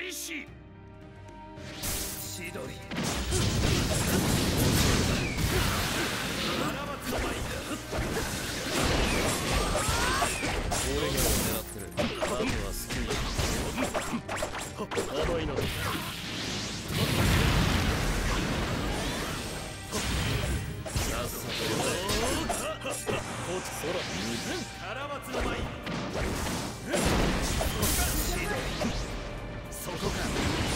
開始。千鳥。俺が狙ってる。あとは好きに。甘いの。さっさとやれ。こっち空。カラマツの舞。そこか。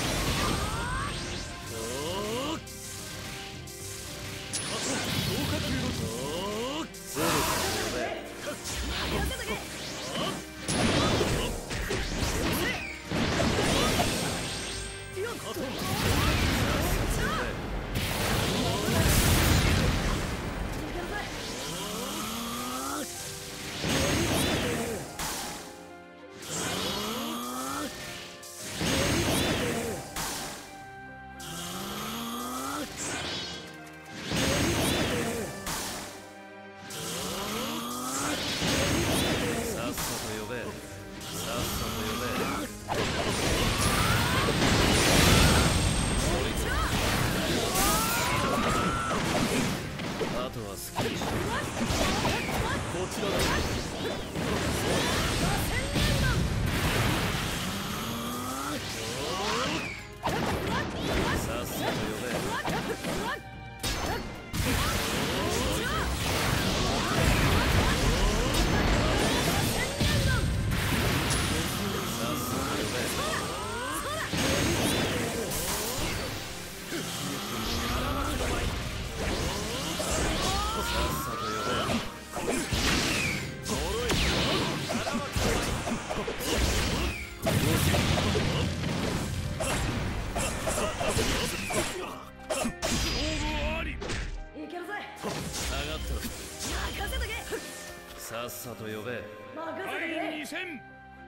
さっさと呼べ。第2戦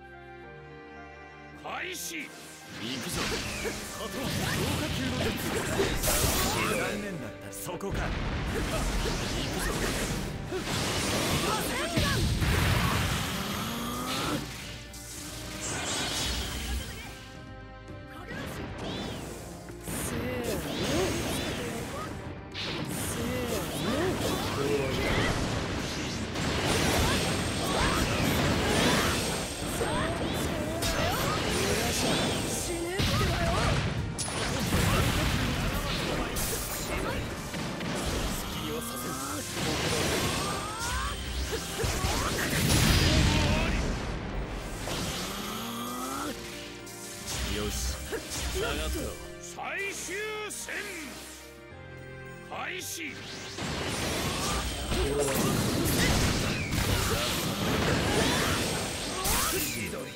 開始。行くぞ。あとは強化級の術。残念だった。そこか。行くぞ。よし、下がったろ。最終戦開始。千鳥。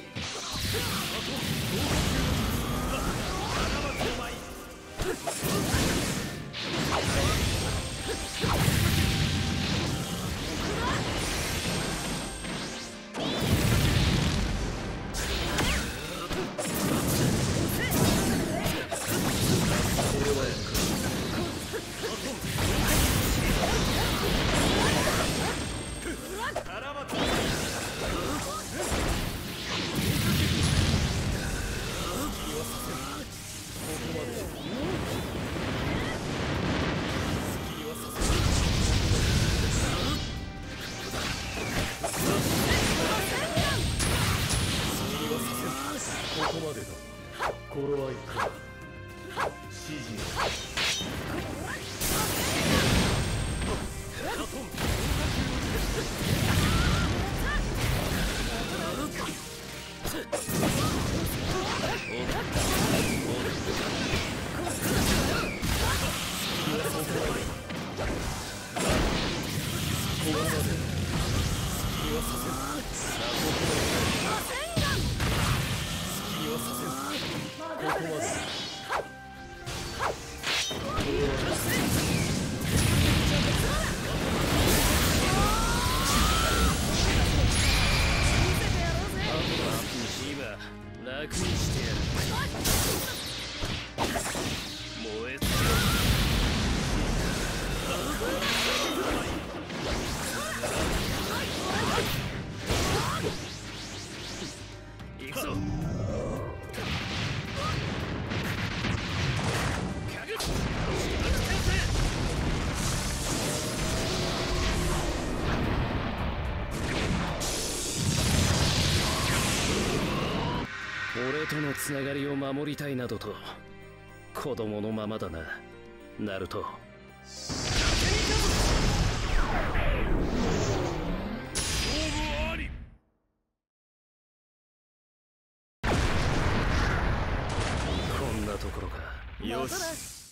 楽にしてやる。燃えつ行くぞ。 俺とのつながりを守りたいなどと子供のままだな、ナルト。こんなところか。 よし。